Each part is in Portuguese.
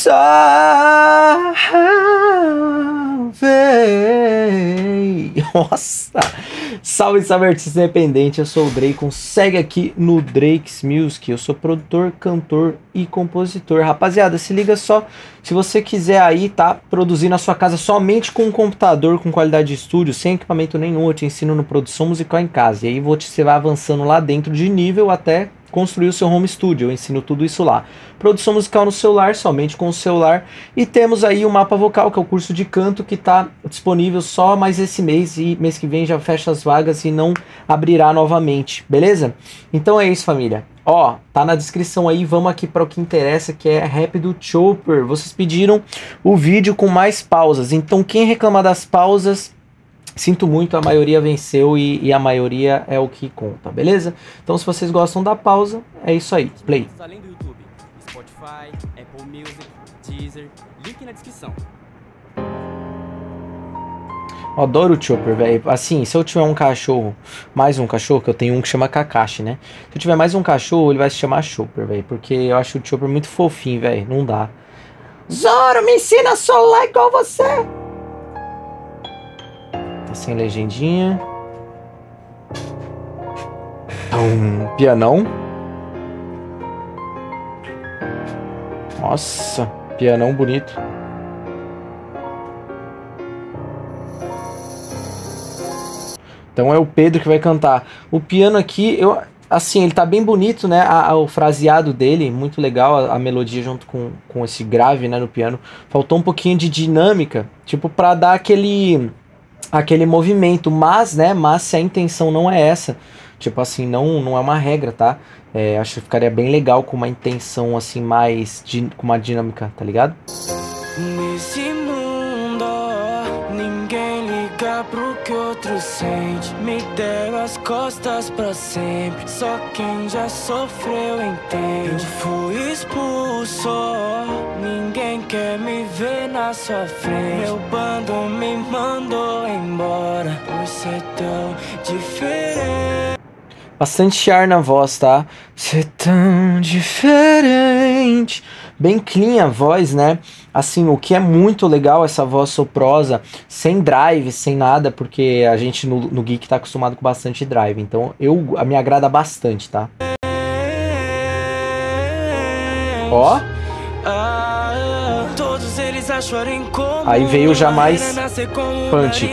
Salve! Nossa! Salve, salve, artista independente. Eu sou o Drake. Segue aqui no Drake's Music. Eu sou produtor, cantor e compositor. Rapaziada, se liga só. Se você quiser aí, tá? Produzir na sua casa somente com um computador com qualidade de estúdio, sem equipamento nenhum, eu te ensino no produção musical em casa. E aí você vai avançando lá dentro de nível até construir o seu home studio. Eu ensino tudo isso lá. Produção musical no celular, somente com o celular. E temos aí o Mapa Vocal, que é o curso de canto que está disponível só mais esse mês. E mês que vem já fecha as vagas e não abrirá novamente. Beleza? Então é isso, família. Ó, tá na descrição aí. Vamos aqui para o que interessa, que é rap do Chopper. Vocês pediram o vídeo com mais pausas. Então quem reclama das pausas, sinto muito, a maioria venceu e a maioria é o que conta, beleza? Então se vocês gostam da pausa, é isso aí, play. Além do YouTube, Spotify, Apple Music, Deezer, link na descrição. Adoro o Chopper, velho. Assim, se eu tiver um cachorro, mais um cachorro, que eu tenho um que chama Kakashi, né? Se eu tiver mais um cachorro, ele vai se chamar Chopper, velho. Porque eu acho o Chopper muito fofinho, velho. Não dá. Zoro, me ensina a solar igual você! Sem legendinha. Pianão. Nossa, pianão bonito. Então é o Pedro que vai cantar. O piano aqui, assim, ele tá bem bonito, né? O fraseado dele, muito legal, a melodia junto com esse grave, né, no piano. Faltou um pouquinho de dinâmica, tipo, pra dar aquele movimento, mas, né, se a intenção não é essa, tipo assim, não é uma regra, tá? Acho que ficaria bem legal com uma intenção, assim, mais, com uma dinâmica, tá ligado? Nesse mundo, ninguém liga pro que outro sente. Me deram as costas pra sempre, só quem já sofreu entende. Eu fui expulso, ninguém quer me ver na sua frente. Meu bando me mandou embora por ser tão diferente. Bastante ar na voz, tá? Ser tão diferente. Bem clean a voz, né? Assim, o que é muito legal, essa voz soprosa, sem drive, sem nada, porque a gente no Geek tá acostumado com bastante drive. Então, me agrada bastante, tá? Ó. Todos eles a chorem como aí veio já mais punch.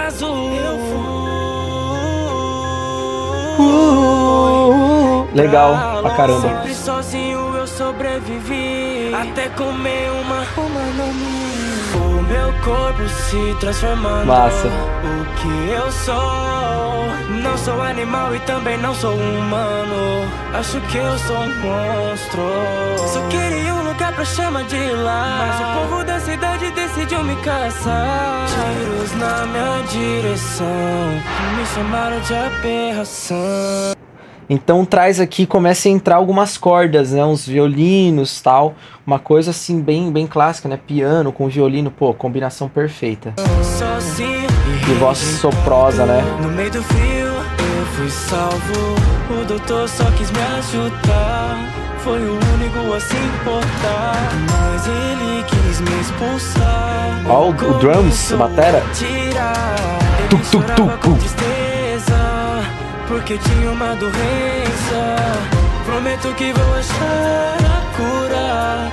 Legal pra caramba. Sempre sozinho eu sobrevivi, até comer uma o meu corpo se transformando. Massa. O que eu sou, não sou animal e também não sou humano. Acho que eu sou um monstro. Só queria um lugar pra chamar de lá, mas o povo da cidade decidiu me caçar. Tiros na minha direção, me chamaram de aberração. Então traz aqui, começa a entrar algumas cordas, né, uns violinos, tal, uma coisa assim bem clássica, né, piano com violino, pô, combinação perfeita. E voz soprosa, né? No meio do frio eu fui salvo, o doutor só quis me ajudar, foi o único a se importar, mas ele quis me expulsar. Ó, o drums, a batera. Tuc, tuc, tuc, tuc. Porque tinha uma doença. Prometo que vou achar a cura.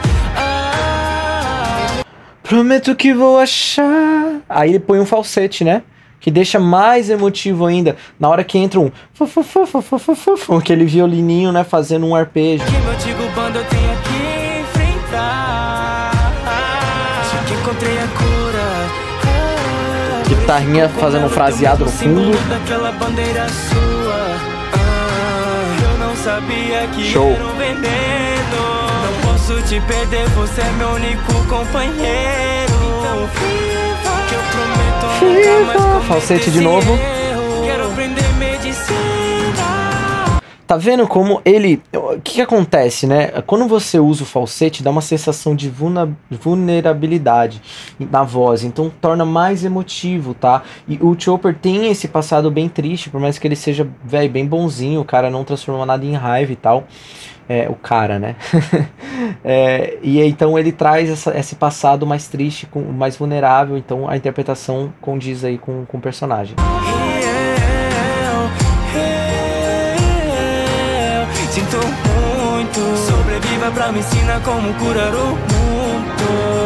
Prometo que vou achar. Aí ele põe um falsete, né? Que deixa mais emotivo ainda. Na hora que entra aquele violininho, né? Fazendo um arpejo. Que meu antigo bando eu tenho que enfrentar. Acho que encontrei a cura. Guitarrinha fazendo um fraseado no fundo. Show. Não posso te perder, você é meu único companheiro. Que eu prometo nunca mais cometer falsete de novo. Quero aprender medicina. Tá vendo como ele... O que acontece, né? Quando você usa o falsete, dá uma sensação de vulnerabilidade na voz. Então torna mais emotivo, tá? E o Chopper tem esse passado bem triste, por mais que ele seja, velho, bem bonzinho. O cara não transformou nada em raiva e tal. o cara, né? E então ele traz esse passado mais triste, mais vulnerável, então a interpretação condiz aí com o personagem. Sinto muito, sobreviva pra me ensinar como curar o mundo.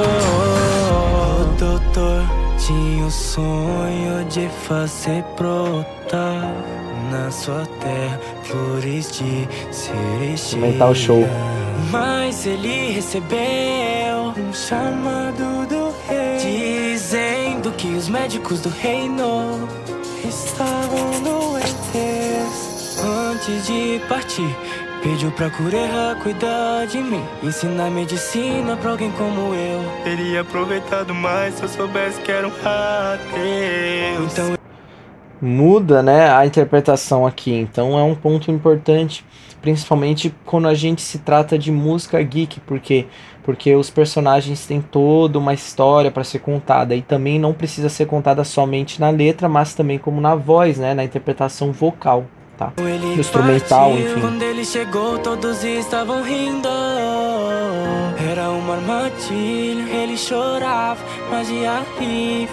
O doutor tinha o sonho de fazer brotar na sua terra flores de cerejeira. Aumentar o show. Mas ele recebeu um chamado do rei, dizendo que os médicos do reino estavam doentes. Antes de partir, pediu pra Cureha cuidar de mim, ensinar medicina pra alguém como eu. Teria aproveitado mais se eu soubesse que era um adeus. Então muda, né, a interpretação aqui, então é um ponto importante, principalmente quando a gente se trata de música geek, porque os personagens têm toda uma história para ser contada, e também não precisa ser contada somente na letra, mas também como na voz, né, na interpretação vocal, tá? No instrumental, enfim. Quando ele chegou, todos estavam rindo. Era uma armadilha, ele chorava, mas de alívio.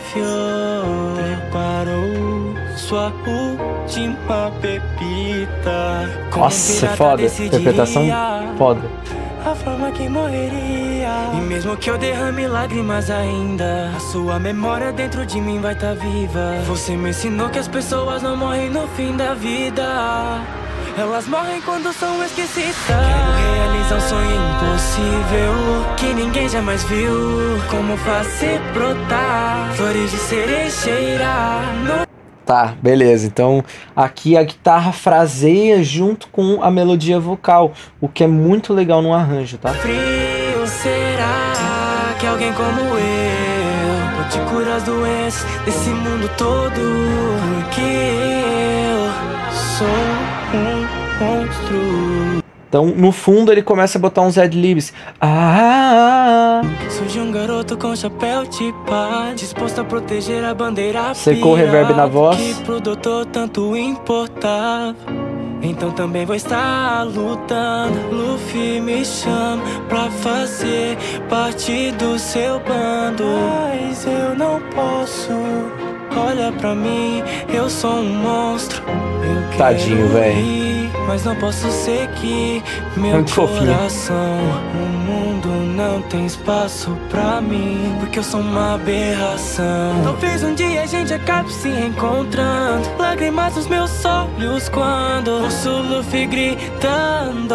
Preparou sua última bebida. Nossa, foda, interpretação foda. A forma que morreria. E mesmo que eu derrame lágrimas ainda, a sua memória dentro de mim vai tá viva. Você me ensinou que as pessoas não morrem no fim da vida, elas morrem quando são esquecidas. Quero realizar um sonho impossível que ninguém jamais viu. Como fazer brotar flores de cerejeira no... Tá, beleza. Então aqui a guitarra fraseia junto com a melodia vocal, o que é muito legal no arranjo, tá? Frio, será que alguém como eu pode curar as doenças desse mundo todo? Porque eu sou um monstro. Então no fundo ele começa a botar uns ad-libs. Surge um garoto com chapéu de palha, disposto a proteger a bandeira. Secou o reverb na voz. Que pro doutor tanto importava. Então também vou estar lutando. Luffy me chama pra fazer parte do seu bando, mas eu não posso. Olha pra mim, eu sou um monstro. Eu tadinho, velho. Mas não posso seguir meu muito coração. O mundo não tem espaço pra mim, porque eu sou uma aberração. Talvez um dia a gente acabe se encontrando, lágrimas nos meus olhos quando ouço o Luffy gritando.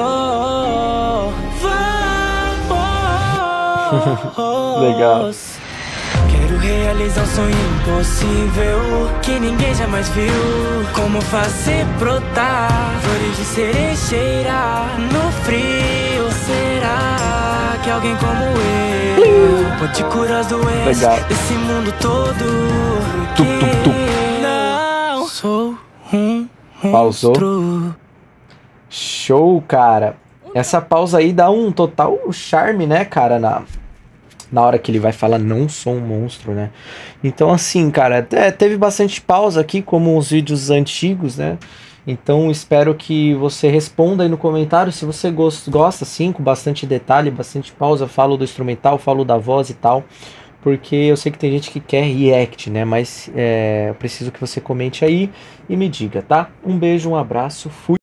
Vamos. Legal. Quero realizar um sonho impossível que ninguém jamais viu. Como fazer brotar flores de cerejeira no frio. Será que alguém como eu pode curar as doenças desse mundo todo? Porque não sou um monstro. Show, cara. Essa pausa aí dá um total charme, né, cara, na hora que ele vai falar não sou um monstro, né? Então assim, cara, teve bastante pausa aqui, como os vídeos antigos, né? Então espero que você responda aí no comentário se você gosta, assim, com bastante detalhe, bastante pausa. Falo do instrumental, falo da voz e tal, porque eu sei que tem gente que quer react, né? Mas eu preciso que você comente aí e me diga, tá? Um beijo, um abraço, fui!